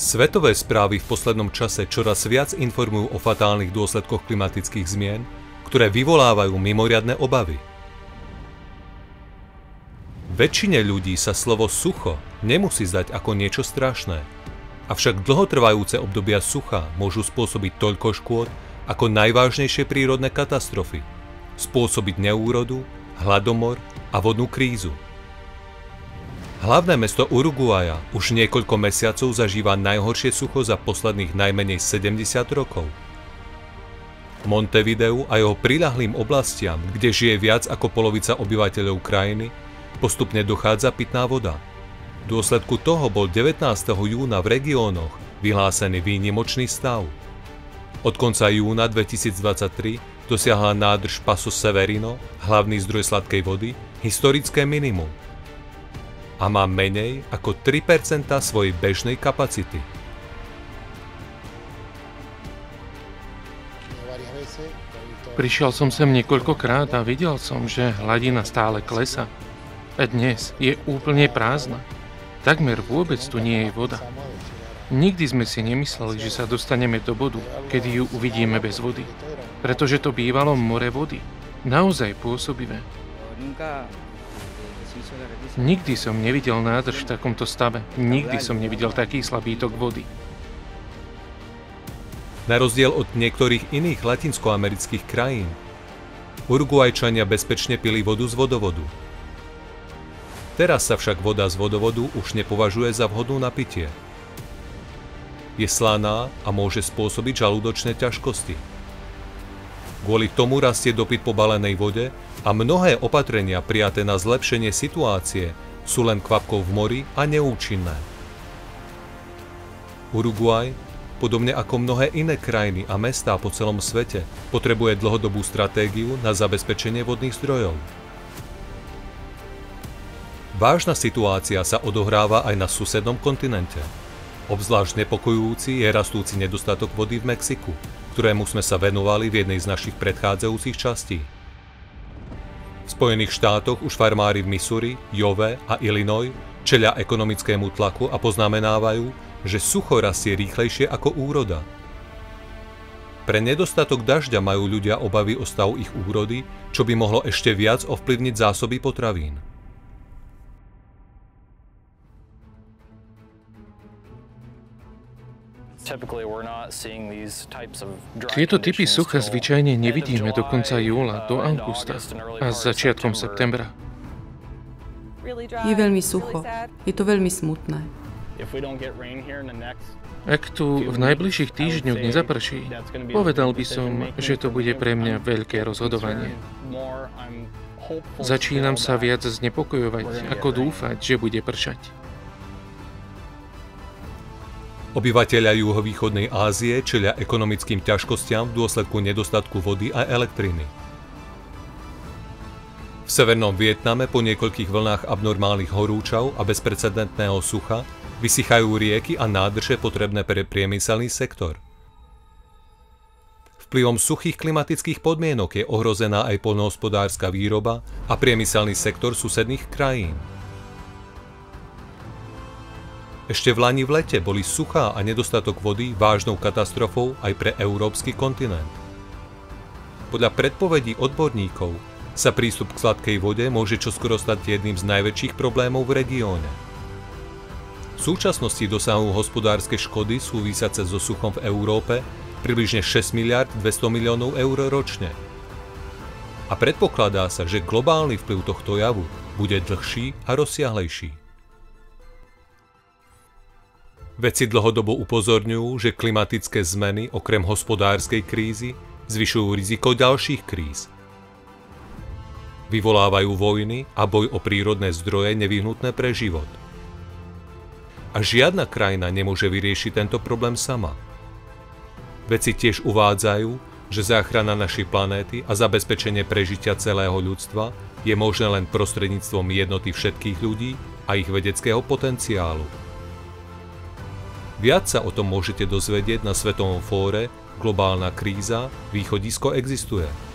Svetové správy v poslednom čase čoraz viac informujú o fatálnych dôsledkoch klimatických zmien, ktoré vyvolávajú mimoriadne obavy. Väčšine ľudí sa slovo sucho nemusí zdať ako niečo strašné, avšak dlhotrvajúce obdobia sucha môžu spôsobiť toľko škôd ako najvážnejšie prírodné katastrofy, spôsobiť neúrodu, hladomor a vodnú krízu. Hlavné mesto Uruguaja už niekoľko mesiacov zažíva najhoršie sucho za posledných najmenej 70 rokov. Montevideu a jeho priľahlým oblastiam, kde žije viac ako polovica obyvateľov krajiny, postupne dochádza pitná voda. V dôsledku toho bol 19. júna v regiónoch vyhlásený výnimočný stav. Od konca júna 2023 dosiahla nádrž Paso Severino, hlavný zdroj sladkej vody, historické minimum a má menej ako 3% svojej bežnej kapacity. Prišiel som sem niekoľkokrát a videl som, že hladina stále klesá. A dnes je úplne prázdna. Takmer vôbec tu nie je voda. Nikdy sme si nemysleli, že sa dostaneme do bodu, kedy ju uvidíme bez vody. Pretože to bývalo more vody. Naozaj pôsobivé. Nikdy som nevidel nádrž v takomto stave. Nikdy som nevidel taký slabý tok vody. Na rozdiel od niektorých iných latinskoamerických krajín, Uruguajčania bezpečne pili vodu z vodovodu. Teraz sa však voda z vodovodu už nepovažuje za vhodnú na pitie. Je slaná a môže spôsobiť žalúdočné ťažkosti. Kvôli tomu rastie dopyt po balenej vode a mnohé opatrenia prijaté na zlepšenie situácie sú len kvapkou v mori a neúčinné. Uruguaj, podobne ako mnohé iné krajiny a mestá po celom svete, potrebuje dlhodobú stratégiu na zabezpečenie vodných zdrojov. Vážna situácia sa odohráva aj na susednom kontinente. Obzvlášť nepokojujúci je rastúci nedostatok vody v Mexiku, ktorému sme sa venovali v jednej z našich predchádzajúcich častí. V Spojených štátoch už farmári v Missouri, Iowe a Illinois čelia ekonomickému tlaku a poznamenávajú, že sucho rastie rýchlejšie ako úroda. Pre nedostatok dažďa majú ľudia obavy o stav ich úrody, čo by mohlo ešte viac ovplyvniť zásoby potravín. Tieto typy sucha zvyčajne nevidíme do konca júla, do augusta a s začiatkom septembra. Je veľmi sucho. Je to veľmi smutné. Ak tu v najbližších týždňoch nezaprší, povedal by som, že to bude pre mňa veľké rozhodovanie. Začínam sa viac znepokojovať, ako dúfať, že bude pršať. Obyvatelia juhovýchodnej Ázie čelia ekonomickým ťažkostiam v dôsledku nedostatku vody a elektriny. V severnom Vietname po niekoľkých vlnách abnormálnych horúčav a bezprecedentného sucha vysychajú rieky a nádrže potrebné pre priemyselný sektor. Vplyvom suchých klimatických podmienok je ohrozená aj poľnohospodárska výroba a priemyselný sektor susedných krajín. Ešte v lani v lete boli suchá a nedostatok vody vážnou katastrofou aj pre európsky kontinent. Podľa predpovedí odborníkov sa prístup k sladkej vode môže čoskoro stať jedným z najväčších problémov v regióne. V súčasnosti dosahujú hospodárske škody súvisiace so suchom v Európe približne 6 miliard 200 miliónov eur ročne. A predpokladá sa, že globálny vplyv tohto javu bude dlhší a rozsiahlejší. Vedci dlhodobo upozorňujú, že klimatické zmeny okrem hospodárskej krízy zvyšujú riziko ďalších kríz. Vyvolávajú vojny a boj o prírodné zdroje nevyhnutné pre život. A žiadna krajina nemôže vyriešiť tento problém sama. Vedci tiež uvádzajú, že záchrana našej planéty a zabezpečenie prežitia celého ľudstva je možné len prostredníctvom jednoty všetkých ľudí a ich vedeckého potenciálu. Viac sa o tom môžete dozvedieť na svetovom fóre Globálna kríza, východisko existuje.